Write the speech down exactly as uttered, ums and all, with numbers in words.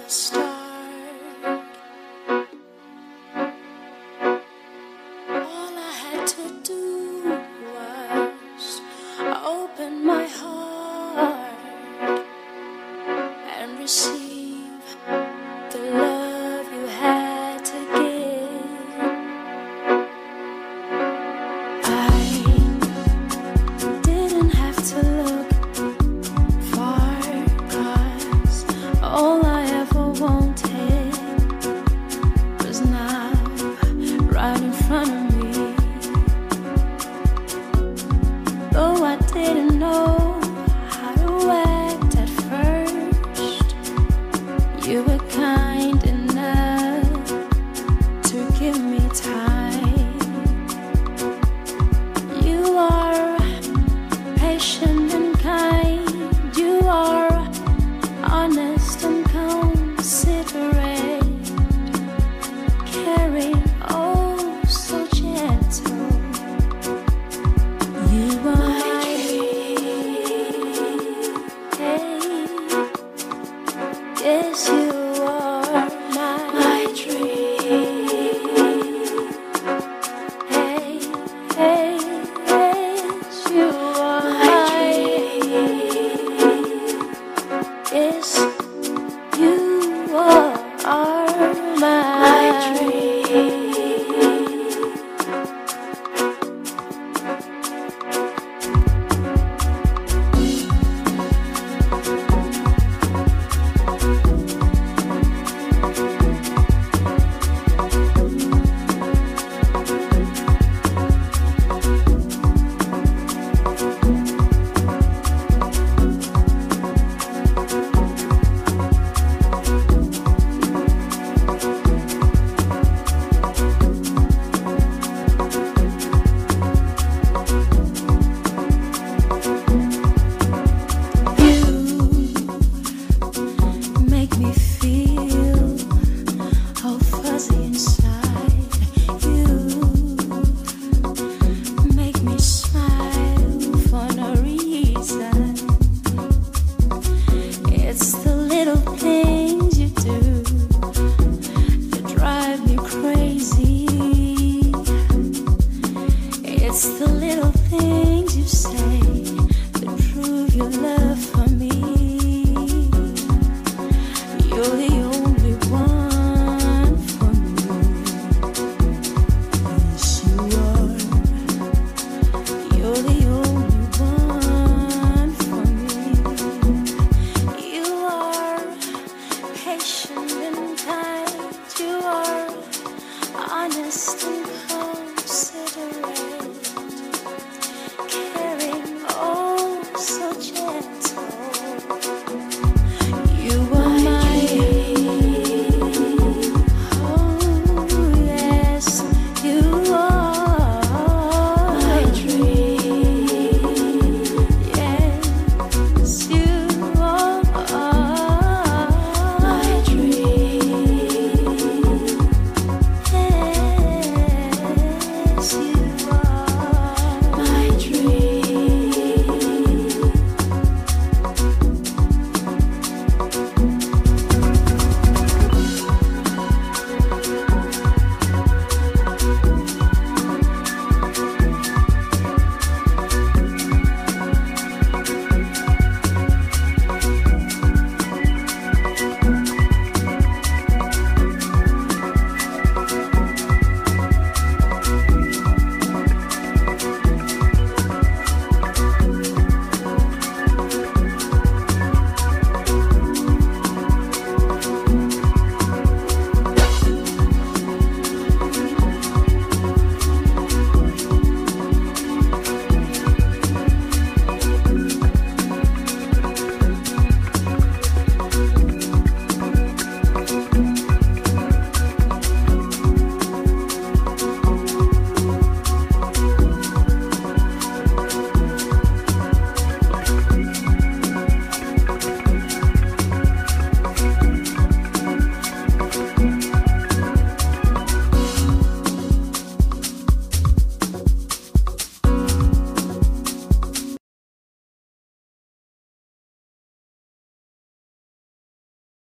the start. All I had to do was open my heart and receive the love you had to give. I didn't have to look far, 'cause all I ever wanted was now right in front of me. Though I didn't know how to act at first, you were kind enough to give me time. You are patient and kind. You are honest and considerate, caring, oh so gentle. You are my dream. Hey, yes, you are my, my dream. Hey, hey, yes, you are my dream. Yes, you are my dream. Make me feel all fuzzy inside. You make me smile for no reason. It's the little things you do that drive me crazy. It's the little things you say that prove your love for me. You're the only one for me. Yes, you are. You're the only one for me. You are patient and kind. You are honest and